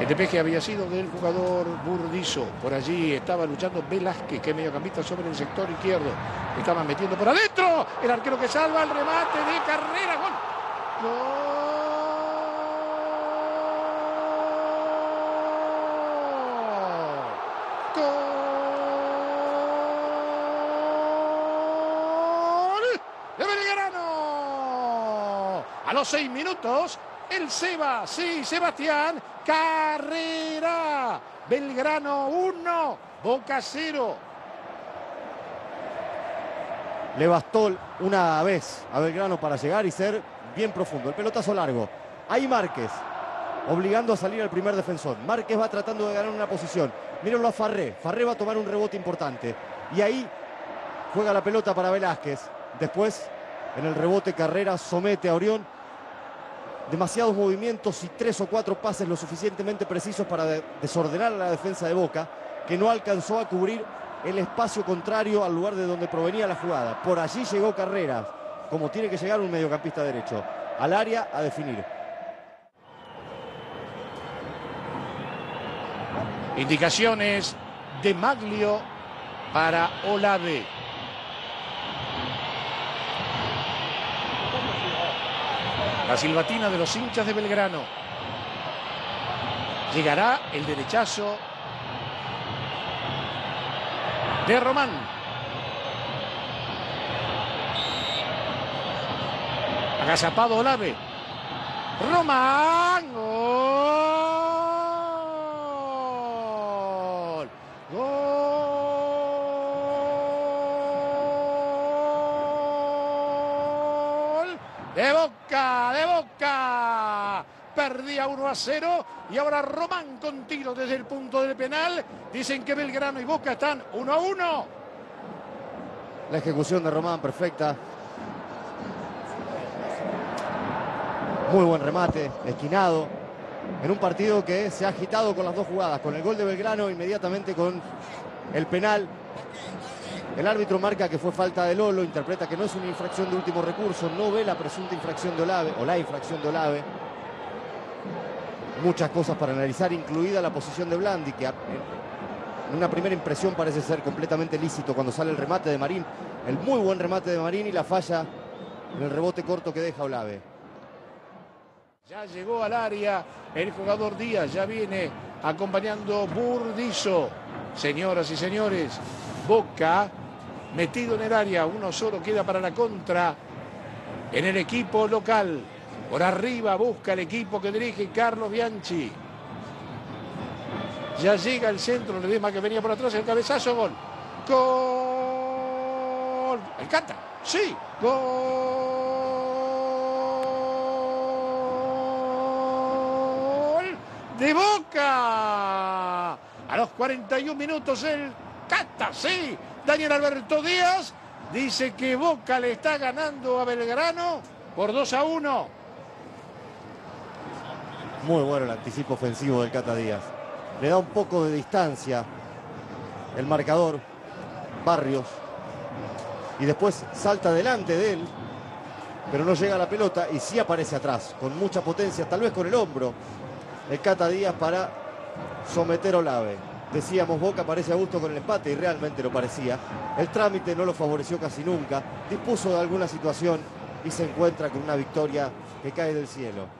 despeje había sido del jugador Burdizo. Por allí estaba luchando Velázquez, que es mediocampista sobre el sector izquierdo. Estaba metiendo por adentro. El arquero que salva el remate de Carrera. Gol. Gol. De Belgrano. A los 6 minutos, el Seba, sí, Sebastián Carrera. Belgrano 1, Boca 0. Le bastó una vez a Belgrano para llegar y ser bien profundo. El pelotazo largo. Ahí Márquez, obligando a salir al primer defensor. Márquez va tratando de ganar una posición. Mírenlo a Farré. Farré va a tomar un rebote importante. Y ahí juega la pelota para Velázquez. Después, en el rebote, Carrera somete a Orión. Demasiados movimientos y 3 o 4 pases lo suficientemente precisos para desordenar a la defensa de Boca, que no alcanzó a cubrir el espacio contrario al lugar de donde provenía la jugada. Por allí llegó Carrera, como tiene que llegar un mediocampista derecho, al área a definir. Indicaciones de Maglio para Olave. La silbatina de los hinchas de Belgrano. Llegará el derechazo de Román. Agazapado Olave. Román. Gol. Gol. De Boca, de Boca. Perdía 1-0 y ahora Román con tiro desde el punto del penal. Dicen que Belgrano y Boca están 1-1. La ejecución de Román perfecta. Muy buen remate, esquinado. En un partido que se ha agitado con las dos jugadas. Con el gol de Belgrano, inmediatamente con el penal. El árbitro marca que fue falta de Lolo, interpreta que no es una infracción de último recurso, no ve la presunta infracción de Olave, o la infracción de Olave. Muchas cosas para analizar, incluida la posición de Blandi, que en una primera impresión parece ser completamente lícito cuando sale el remate de Marín. El muy buen remate de Marín y la falla en el rebote corto que deja Olave. Ya llegó al área el jugador Díaz, ya viene acompañando Burdizo. Señoras y señores, Boca metido en el área, uno solo queda para la contra en el equipo local. Por arriba busca el equipo que dirige Carlos Bianchi. Ya llega el centro, le demás que venía por atrás, el cabezazo, gol. Gol. Alcanta, sí, gol de Boca. A los 41 minutos el Cata, sí. Daniel Alberto Díaz dice que Boca le está ganando a Belgrano por 2-1. Muy bueno el anticipo ofensivo del Cata Díaz. Le da un poco de distancia el marcador, Barrios. Y después salta delante de él, pero no llega a la pelota y sí aparece atrás, con mucha potencia, tal vez con el hombro. El Cata Díaz para someter a Olave. Decíamos, Boca parece a gusto con el empate y realmente lo parecía. El trámite no lo favoreció casi nunca. Dispuso de alguna situación y se encuentra con una victoria que cae del cielo.